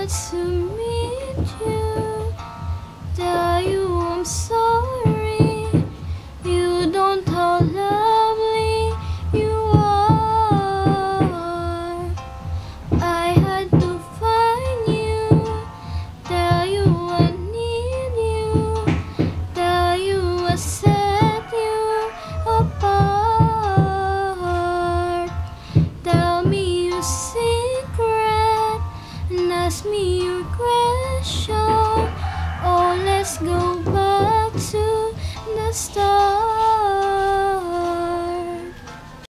glad to meet you. Tell you I'm sorry. You don't know how lovely you are. I had to find you. Tell you I need you. Tell you I set you apart. Tell me your secret and ask me your question. Oh, let's go back to the start.